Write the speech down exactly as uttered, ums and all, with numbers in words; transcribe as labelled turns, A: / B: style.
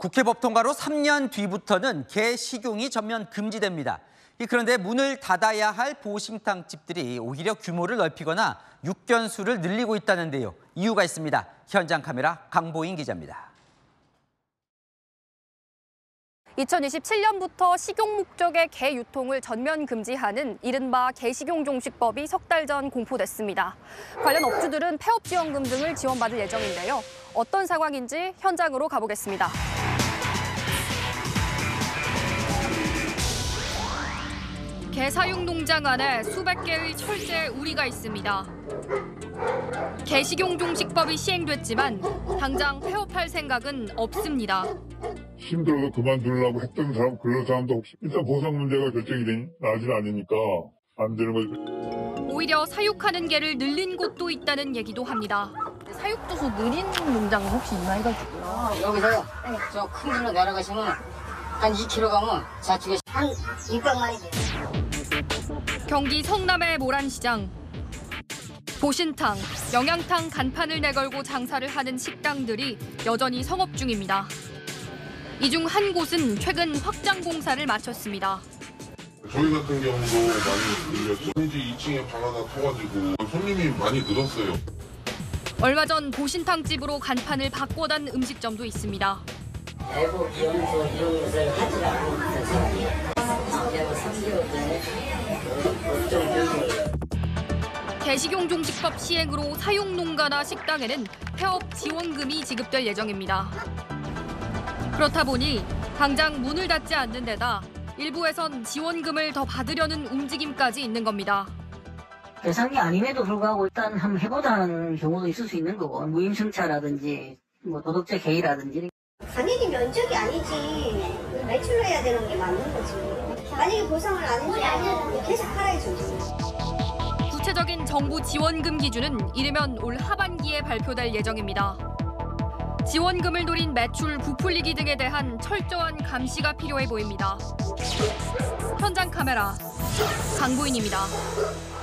A: 국회법 통과로 삼 년 뒤부터는 개 식용이 전면 금지됩니다. 그런데 문을 닫아야 할 보신탕 집들이 오히려 규모를 넓히거나 육견수를 늘리고 있다는데요. 이유가 있습니다. 현장 카메라 강보인 기자입니다.
B: 이천이십칠 년부터 식용 목적의 개 유통을 전면 금지하는 이른바 개식용종식법이 석 달 전 공포됐습니다. 관련 업주들은 폐업 지원금 등을 지원받을 예정인데요. 어떤 상황인지 현장으로 가보겠습니다. 개 사육 농장 안에 수백 개의 철제 우리가 있습니다. 개식용종식법이 시행됐지만 당장 폐업할 생각은 없습니다.
C: 힘들어서 그만두려고 했던 사람, 그런 사람도 없이 일단 보상 문제가 결정이 된 아직 아니니까 안 되는 거죠.
B: 오히려 사육하는 개를 늘린 곳도 있다는 얘기도 합니다.
D: 사육도수 느린 농장은 혹시 있나 해가지고요.
E: 여기서 저 큰 길로 내려가시면 한 이 킬로미터 가면 좌측에 한 육백 마리 돼요.
B: 경기 성남의 모란시장. 보신탕, 영양탕 간판을 내걸고 장사를 하는 식당들이 여전히 성업 중입니다. 이 중 한 곳은 최근 확장 공사를 마쳤습니다.
F: 저희 같은 경우도 많이 늘렸죠. 이제 이 층에 방 하나 터가지고 손님이 많이 늘었어요.
B: 얼마 전 보신탕집으로 간판을 바꿔단 음식점도 있습니다.
E: 대구 비용소 이런 것을 하지 않고 있어서 삼 개월 전에
B: 개식용종식법 시행으로 사육농가나 식당에는 폐업 지원금이 지급될 예정입니다. 그렇다 보니 당장 문을 닫지 않는 데다 일부에선 지원금을 더 받으려는 움직임까지 있는 겁니다.
G: 대상이 아님에도 불구하고 일단 한번 해보자는 경우도 있을 수 있는 거고, 무임승차라든지 뭐 도덕적 해이라든지.
H: 당연히 면적이 아니지 매출로 해야 되는 게 맞는 거지. 만약에 보상을 안 해주면 계속 팔아야죠.
B: 구체적인 정부 지원금 기준은 이르면 올 하반기에 발표될 예정입니다. 지원금을 노린 매출 부풀리기 등에 대한 철저한 감시가 필요해 보입니다. 현장 카메라 강보인입니다.